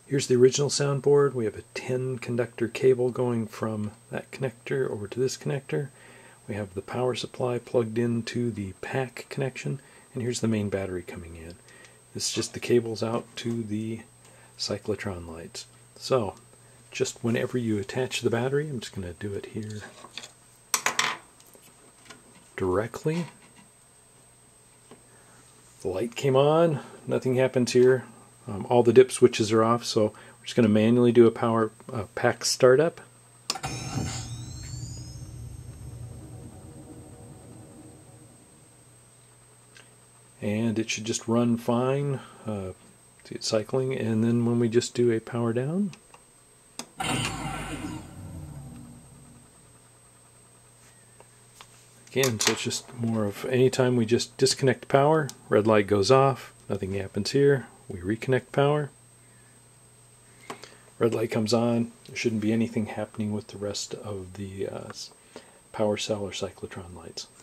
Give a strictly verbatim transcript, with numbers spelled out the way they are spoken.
Here's the original soundboard. We have a ten conductor cable going from that connector over to this connector. We have the power supply plugged into the pack connection, and here's the main battery coming in. This is just the cables out to the cyclotron lights. So, just whenever you attach the battery, I'm just going to do it here directly. The light came on, nothing happens here. Um, all the dip switches are off, so we're just going to manually do a power uh, pack startup. And it should just run fine. Uh, see it cycling, and then when we just do a power down, again, so it's just more of anytime we just disconnect power, red light goes off, nothing happens here. We reconnect power, red light comes on. There shouldn't be anything happening with the rest of the uh, power cell or cyclotron lights.